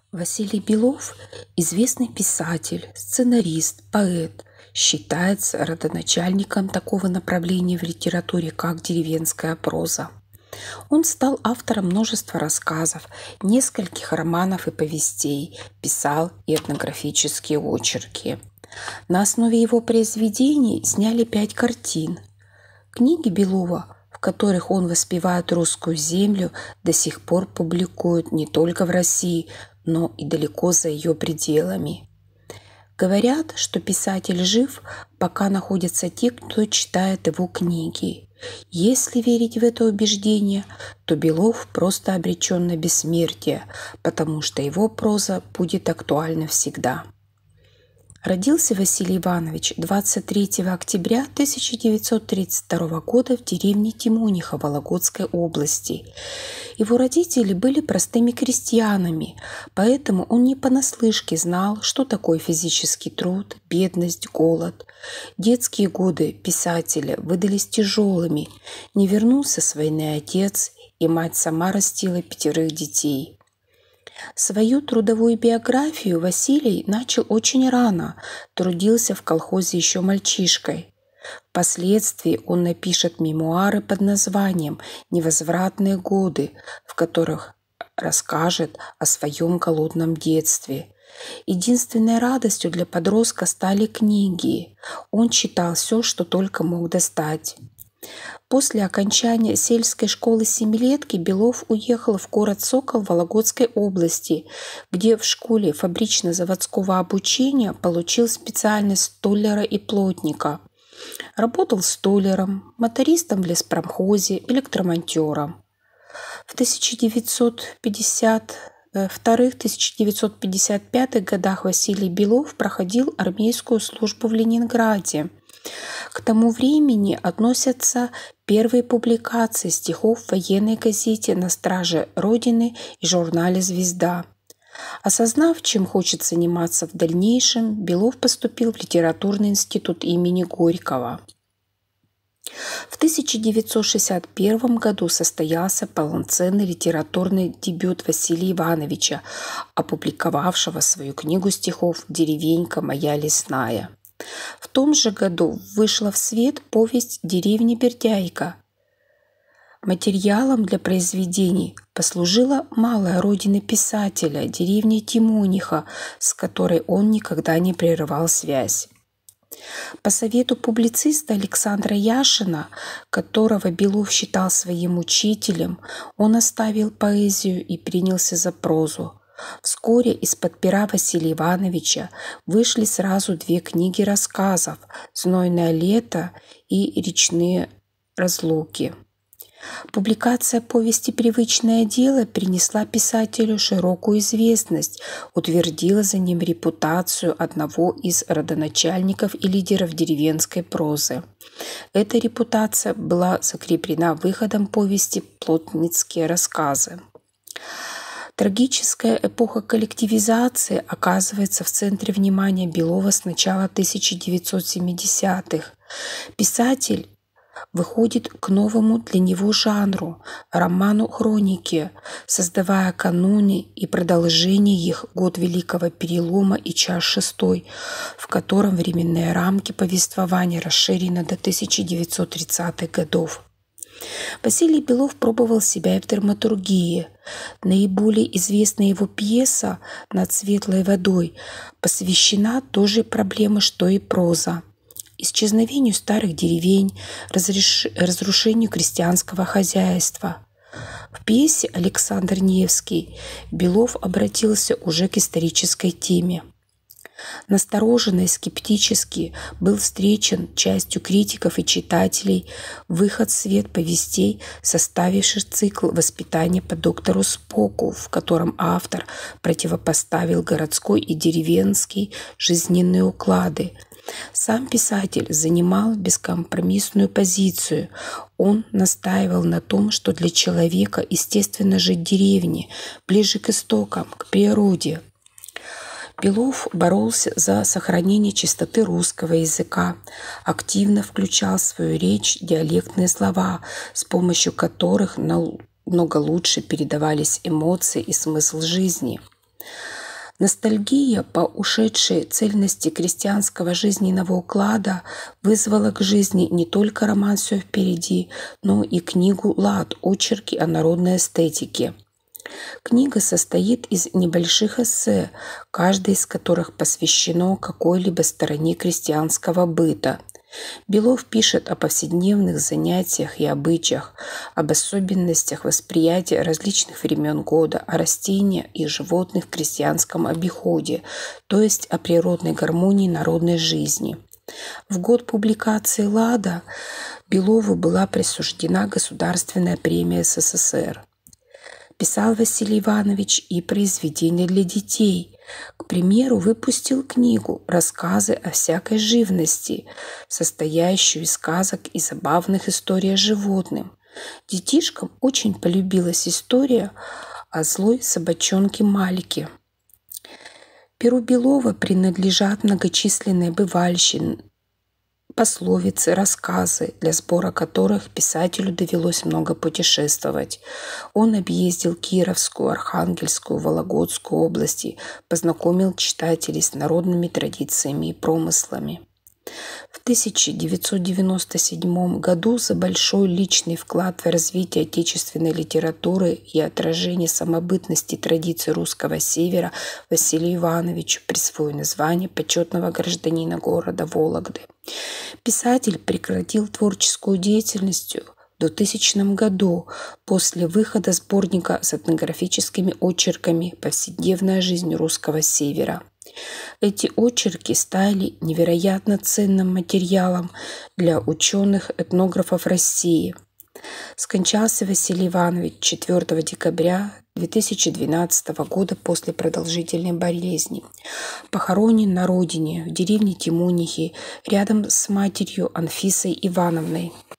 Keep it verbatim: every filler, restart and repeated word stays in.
Василий Белов – известный писатель, сценарист, поэт, считается родоначальником такого направления в литературе, как деревенская проза. Он стал автором множества рассказов, нескольких романов и повестей, писал и этнографические очерки. На основе его произведений сняли пять картин. Книги Белова, в которых он воспевает русскую землю, до сих пор публикуют не только в России, но и далеко за ее пределами. Говорят, что писатель жив, пока находятся те, кто читает его книги. Если верить в это убеждение, то Белов просто обречен на бессмертие, потому что его проза будет актуальна всегда. Родился Василий Иванович двадцать третьего октября тысяча девятьсот тридцать второго года в деревне Тимониха Вологодской области. Его родители были простыми крестьянами, поэтому он не понаслышке знал, что такое физический труд, бедность, голод. Детские годы писателя выдались тяжелыми. Не вернулся с войны отец, и мать сама растила пятерых детей. Свою трудовую биографию Василий начал очень рано, трудился в колхозе еще мальчишкой. Впоследствии он напишет мемуары под названием «Невозвратные годы», в которых расскажет о своем голодном детстве. Единственной радостью для подростка стали книги. Он читал все, что только мог достать. После окончания сельской школы семилетки Белов уехал в город Сокол Вологодской области, где в школе фабрично-заводского обучения получил специальность столяра и плотника. Работал столяром, мотористом в леспромхозе, электромонтером. В тысяча девятьсот пятьдесят втором — тысяча девятьсот пятьдесят пятом годах Василий Белов проходил армейскую службу в Ленинграде. К тому времени относятся первые публикации стихов в военной газете «На страже Родины» и журнале «Звезда». Осознав, чем хочет заниматься в дальнейшем, Белов поступил в литературный институт имени Горького. В тысяча девятьсот шестьдесят первом году состоялся полноценный литературный дебют Василия Ивановича, опубликовавшего свою книгу стихов «Деревенька моя лесная». В том же году вышла в свет повесть «Деревня Бердяйка». Материалом для произведений послужила малая родина писателя, деревня Тимониха, с которой он никогда не прерывал связь. По совету публициста Александра Яшина, которого Белов считал своим учителем, он оставил поэзию и принялся за прозу. Вскоре из-под пера Василия Ивановича вышли сразу две книги рассказов «Знойное лето» и «Речные разлуки». Публикация повести «Привычное дело» принесла писателю широкую известность, утвердила за ним репутацию одного из родоначальников и лидеров деревенской прозы. Эта репутация была закреплена выходом повести «Плотницкие рассказы». Трагическая эпоха коллективизации оказывается в центре внимания Белова с начала тысяча девятьсот семидесятых. Писатель выходит к новому для него жанру – роману-хроники, создавая каноны и продолжение их «Год Великого Перелома» и «Час шестой», в котором временные рамки повествования расширены до тысяча девятьсот тридцатых годов. Василий Белов пробовал себя и в драматургии. Наиболее известная его пьеса «Над светлой водой» посвящена той же проблеме, что и проза – исчезновению старых деревень, разреш... разрушению крестьянского хозяйства. В пьесе «Александр Невский» Белов обратился уже к исторической теме. Настороженно и скептически был встречен частью критиков и читателей выход в свет повестей, составивших цикл «Воспитание по доктору Споку», в котором автор противопоставил городской и деревенский жизненные уклады. Сам писатель занимал бескомпромиссную позицию. Он настаивал на том, что для человека естественно жить в деревне, ближе к истокам, к природе. Белов боролся за сохранение чистоты русского языка, активно включал в свою речь диалектные слова, с помощью которых намного лучше передавались эмоции и смысл жизни. Ностальгия по ушедшей цельности крестьянского жизненного уклада вызвала к жизни не только роман «Все впереди», но и книгу «Лад. Очерки о народной эстетике». Книга состоит из небольших эссе, каждое из которых посвящено какой-либо стороне крестьянского быта. Белов пишет о повседневных занятиях и обычаях, об особенностях восприятия различных времен года, о растениях и животных в крестьянском обиходе, то есть о природной гармонии народной жизни. В год публикации «Лада» Белову была присуждена Государственная премия СССР. Писал Василий Иванович и произведения для детей. К примеру, выпустил книгу «Рассказы о всякой живности», состоящую из сказок и забавных историй о животном. Детишкам очень полюбилась история о злой собачонке Малике. Перу Белова принадлежат многочисленные бывальщины, пословицы, рассказы, для сбора которых писателю довелось много путешествовать. Он объездил Кировскую, Архангельскую, Вологодскую области, познакомил читателей с народными традициями и промыслами. В тысяча девятьсот девяносто седьмом году за большой личный вклад в развитие отечественной литературы и отражение самобытности традиций русского севера Василию Ивановичу присвоено звание почетного гражданина города Вологды. Писатель прекратил творческую деятельность в двухтысячном году после выхода сборника с этнографическими очерками «Повседневная жизнь русского севера». Эти очерки стали невероятно ценным материалом для ученых-этнографов России. Скончался Василий Иванович четвёртого декабря две тысячи двенадцатого года после продолжительной болезни. Похоронен на родине, в деревне Тимонихи, рядом с матерью Анфисой Ивановной.